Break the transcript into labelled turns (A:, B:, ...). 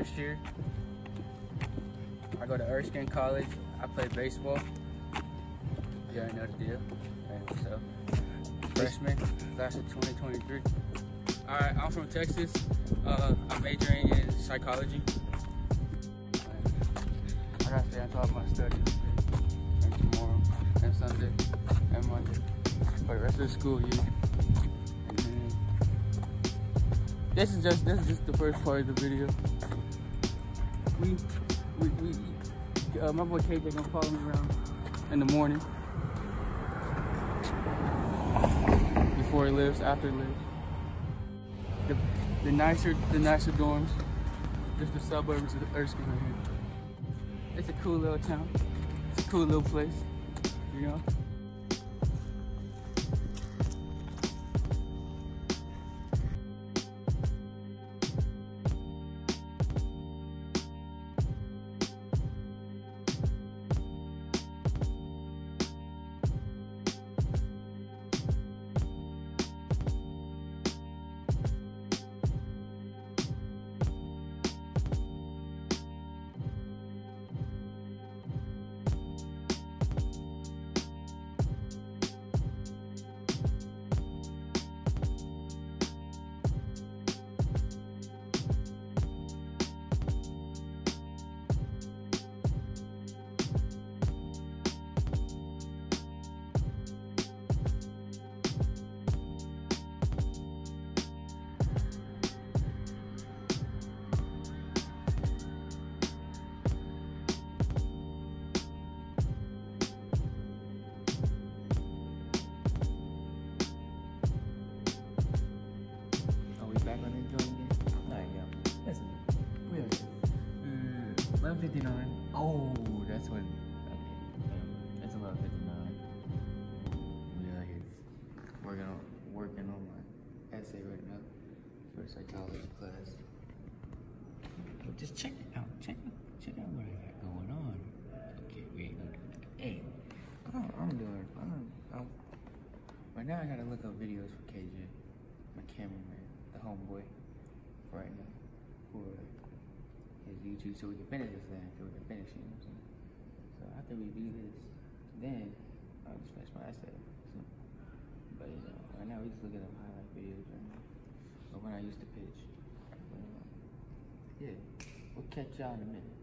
A: first year. I go to Erskine College. I play baseball. You already know the deal. Okay, so, freshman, class of 2023. Alright, I'm from Texas. I'm majoring in psychology. I gotta stay on top of my studies and tomorrow and Sunday and Monday for the rest of the school year. And then this is just the first part of the video. My boy KJ gonna follow me around in the morning before he leaves, after he leaves. The nicer dorms, just the suburbs of Erskine right here. It's a cool little town. It's a cool little place, you know? Back on the joint again? Alright, yo. Listen, we are 11:59. Oh, that's what. Okay, that's 11:59. We are here working on my essay right now for psychology class. Just check it out. Check out what I got going on. Okay, we ain't gonna do that. Hey, right now I gotta look up videos for KJ, my cameraman. The homeboy right now for his YouTube, so we can finish this thing, so we can finish it, you know what I'm saying? So after we do this, then I'll just finish my essay. So, but right now we just looking at highlight videos right now. But when I used to pitch. Yeah, we'll catch y'all in a minute.